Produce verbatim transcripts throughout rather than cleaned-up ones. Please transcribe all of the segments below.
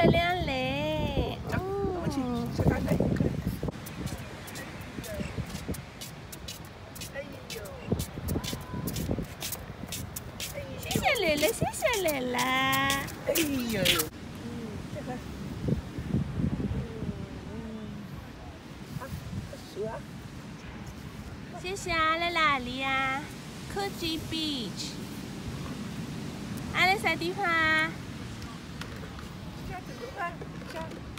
亮嘞！ 走，我们去吃咖啡。哎呦！ 谢谢蕾蕾，谢谢蕾蕾。 哎呦！嗯，这个。啊，数啊！ 谢谢啊，在哪里呀 ？Coogee Beach。啊，在啥地方啊？ 下子走吧，下。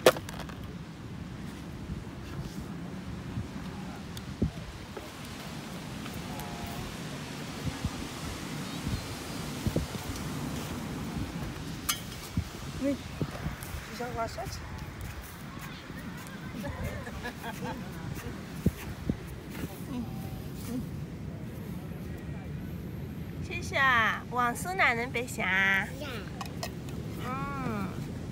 你，你想玩啥子？ 谢谢啊，王叔哪能白相啊？嗯。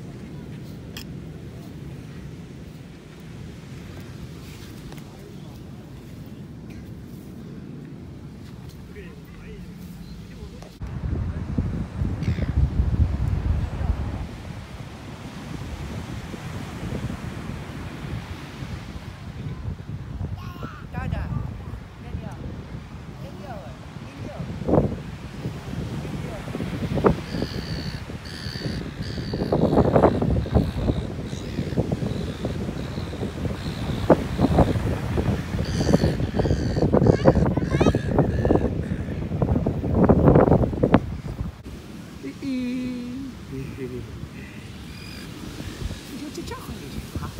就这混进去哈，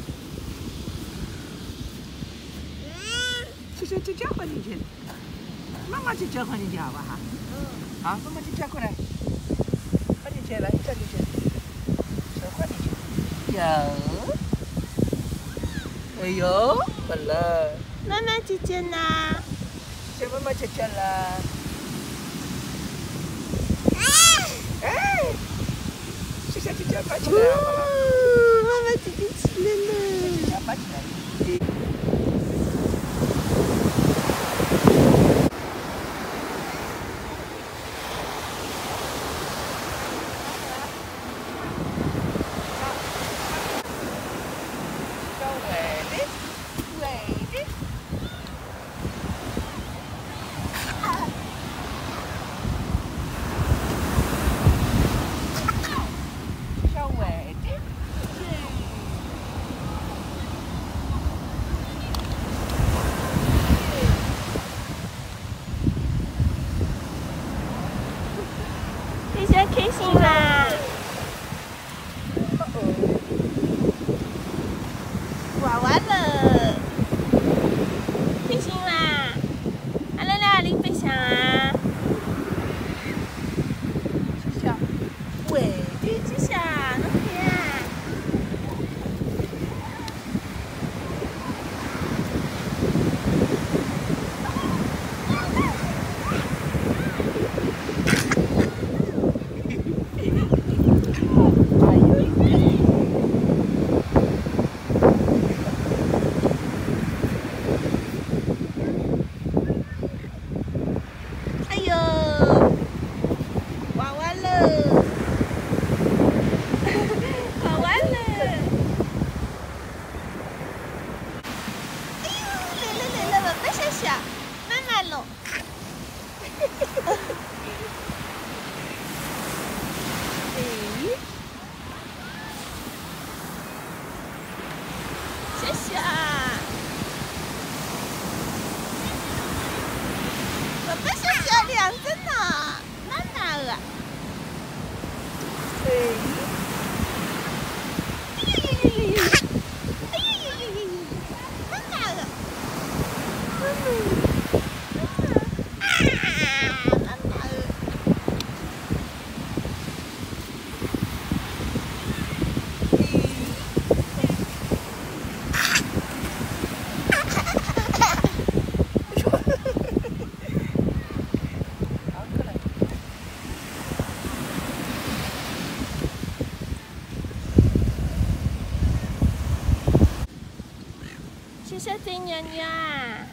就就就这混进去，妈妈就这混进去好不好？嗯。好，妈妈就这过来，混进去来，这进去，这混进去。有。哎呦，完了。 妈妈姐姐呢？ 谢谢妈妈姐姐了。哎！谢谢姐姐爬起来了。 妈妈姐姐起来了。 姐姐爬起来了。 你现在开心啦？玩完了，开心啦！阿来来，你飞翔啊！ 谢谢。喂， 谢谢，侬看啊。哎呦，玩完了，玩完了。哎呦，来了来了，宝贝小小，妈妈喽。哎，谢谢啊。宝贝小小两只呢，妈妈了。 哎。 哎呦呦呦呦呦！哎呦呦呦呦呦！妈妈了。妈妈。谢谢对妞妞啊！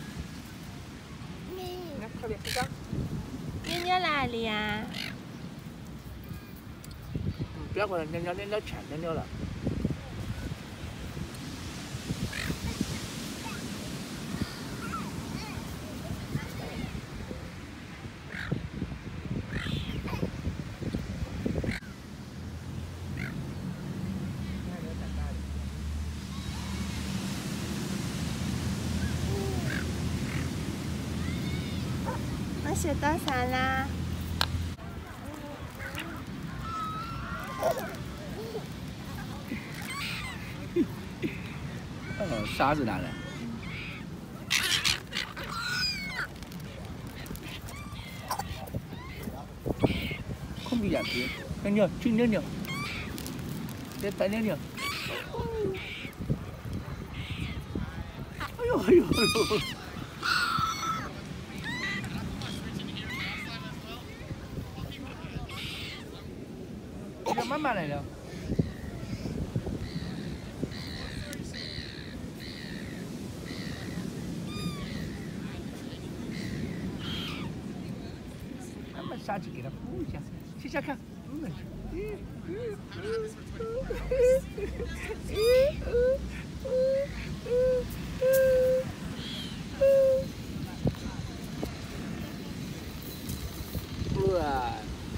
那快点拍照。 妞妞哪里呀？ 不要过来，妞妞妞妞抢妞妞了。 我数多少啦？ 哦，沙子拿来。空比眼皮，尿尿，去尿尿，别白尿尿。哎呦哎呦哎呦！叫妈妈来了。妈妈下去给他敷一下，试下看。嗯。哇！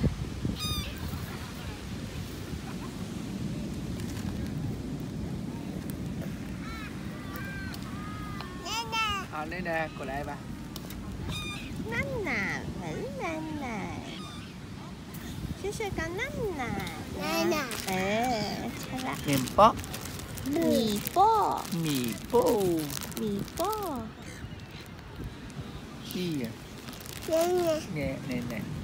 好，奶奶过来吧。 奶奶，奶奶，谢谢个奶奶。奶奶。哎，好了。 面包。 米包。 米包。 米包。 是呀。 奶奶。 奶奶奶。